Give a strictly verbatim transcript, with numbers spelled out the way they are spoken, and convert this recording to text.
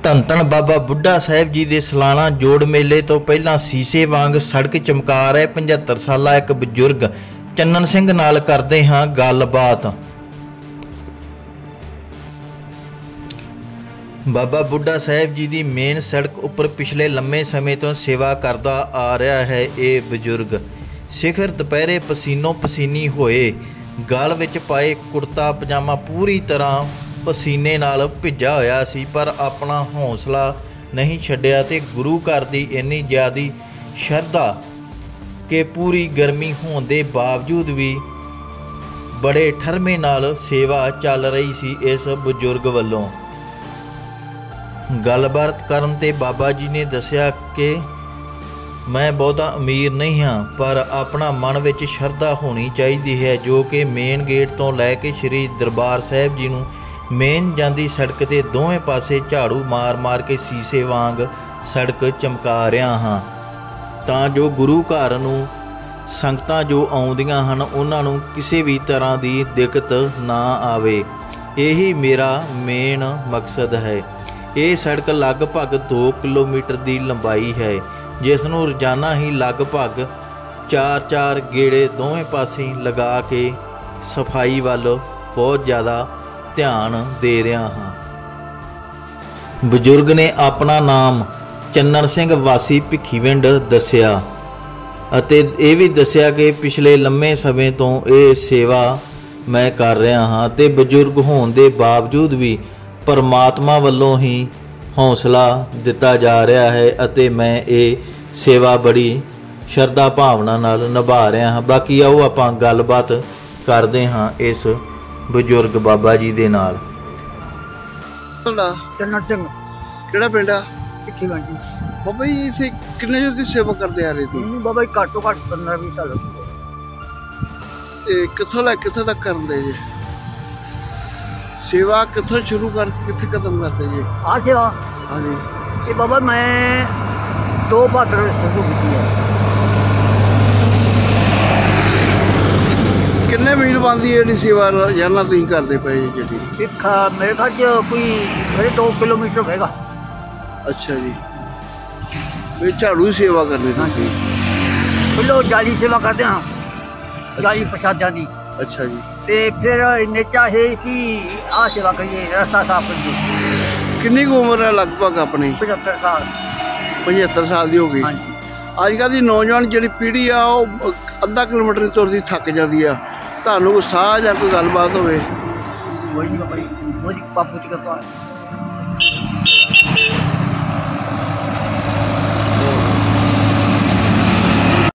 ਧੰਨ ਧੰਨ ਬਾਬਾ ਬੁੱਢਾ ਸਾਹਿਬ जी ਦੇ ਸਾਲਾਨਾ ਜੋੜ ਮੇਲੇ ਤੋਂ ਪਹਿਲਾਂ ਸੀਸੇ ਵਾਂਗ ਸੜਕ ਚਮਕਾ ਰਹੇ पचहत्तर ਸਾਲਾ ਇੱਕ ਬਜ਼ੁਰਗ ਚੰਨਨ ਸਿੰਘ ਨਾਲ ਕਰਦੇ ਹਾਂ ਗੱਲਬਾਤ। बाबा बुढ़ा साहब जी की मेन सड़क उपर पिछले लंबे समय तो सेवा करता आ रहा है ये बजुर्ग। शिखर दोपहरे पसीनों पसीनी होए, गल विच पाए कुर्ता पजामा पूरी तरह पसीने नाल भिजा होया सी, पर अपना हौसला नहीं छड्डिया ते गुरु घर दी इन्नी ज़्यादा शरधा कि पूरी गर्मी होने के बावजूद भी बड़े ठरमे नाल सेवा चल रही सी इस बजुर्ग वल्लों। गलबात करन ते बाबा जी ने दस्या कि मैं बहुता अमीर नहीं हाँ, पर अपना मन विच शरधा होनी चाहिए है, जो कि मेन गेट तो लैके श्री दरबार साहब जी नूं मेन जांदी सड़क ते दोवें पासे झाड़ू मार मार के सीसे वांग सड़क चमका रहा हाँ, तां जो गुरु घर नूं संगतां जो आउंदियां हन उन्हां नूं किसी भी तरह की दिक्कत ना आवे। यही मेरा मेन मकसद है। ये सड़क लगभग दो किलोमीटर की लंबाई है, जिसनों रोजाना ही लगभग चार चार गेड़े दोवें पासे लगा के सफाई वाल बहुत ज़्यादा ध्यान दे रहा हाँ। बजुर्ग ने अपना नाम चन्नन सिंह वासी भिखीविंड दस्या ਅਤੇ ਇਹ भी दस्या कि पिछले लंबे समय तो ये सेवा मैं कर रहा हाँ, ਤੇ बजुर्ग होने के बावजूद भी परमात्मा वालों ही हौसला दिता जा रहा है ਅਤੇ मैं ये सेवा बड़ी शरधा भावना नाल निभा रहा हाँ। बाकी आओ आपां गलबात करते हाँ इस बजुर्ग बाबा जी दे नाल। चन्नन सिंह ਕਿਹੜਾ ਪਿੰਡ ਆ? भिखीविंड। ਬਾਬਾ ਜੀ ਇਥੇ ਕਿੰਨੇ ਚਿਰ ਦੀ ਸੇਵਾ ਕਰਦੇ ਆ ਰਹੇ ਤੁਸੀਂ? बाबा जी घट्टो घट्ट पंद्रह बीस साल ਤੇ ਕਿੱਥੋਂ ਲੈ ਕਿੱਥੋਂ तक करते जी सेवा? कितों शुरू कर कितने खत्म करते जी? आ सेवा हाँ जी। ये बाबा मैं दो भादर शुरू की है। किन्ने मील बनती है जी सेवा रोजाना तुम करते पे जी? जी मेरे ख्याल च कोई मेरे दो किलोमीटर होगा। अच्छा जी। फिर झाड़ू की सेवा करनी तुम? पहलो जाली सेवा करते हाँ, जाली प्रसादा की। अच्छा जी। ते फिर नेचा है कि आ सेवा करिए, रास्ता साफ करिए। किन्नी उम्र है लगभग अपनी? पचहत्तर साल। पचहत्तर साल की हो गई। हाँ जी। अजकल की नौजवान जी पीढ़ी आ अद्धा किलोमीटर तुरती थक जाती है, तुहानू कोई साह या कोई गलबात होवे? कोई नहीं बाबा जी, बाबू जी का